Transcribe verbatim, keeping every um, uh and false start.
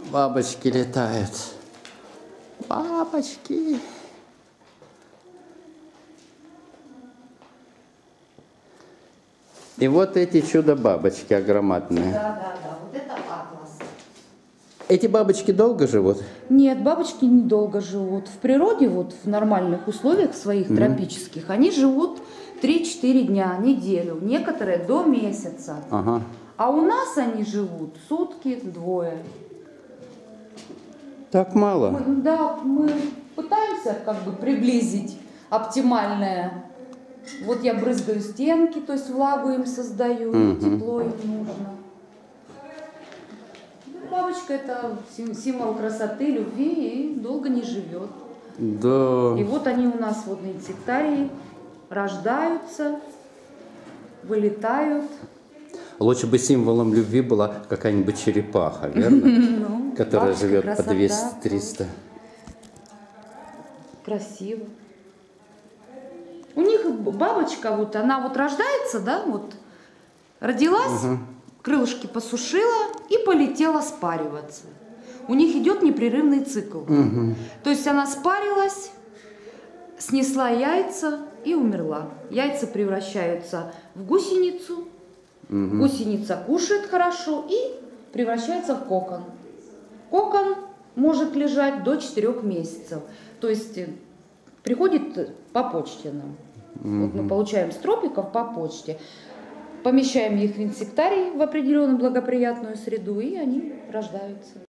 Бабочки летают. Бабочки. И вот эти чудо-бабочки огромадные. Да, да, да. Вот это атлас. Эти бабочки долго живут? Нет, бабочки недолго живут. В природе, вот в нормальных условиях своих, mm-hmm. тропических, они живут три-четыре дня, неделю. Некоторые до месяца. Ага. А у нас они живут сутки, двое. Так мало? Мы, да, мы пытаемся как бы приблизить оптимальное. Вот я брызгаю стенки, то есть влагу им создаю, mm-hmm. тепло им нужно. Бабочка — это символ красоты, любви и долго не живет. Да. И вот они у нас вот на инсектарии рождаются, вылетают. Лучше бы символом любви была какая-нибудь черепаха, верно? Которая живет по двести-триста. Красиво. У них бабочка, вот она вот рождается, да, вот родилась, угу. крылышки посушила и полетела спариваться. У них идет непрерывный цикл. Угу. То есть она спарилась, снесла яйца и умерла. Яйца превращаются в гусеницу, угу. гусеница кушает хорошо и превращается в кокон. Кокон может лежать до четырёх месяцев. То есть приходит по почте нам. Mm-hmm. Вот мы получаем с тропиков по почте, помещаем их в инсектарий в определенную благоприятную среду, и они рождаются.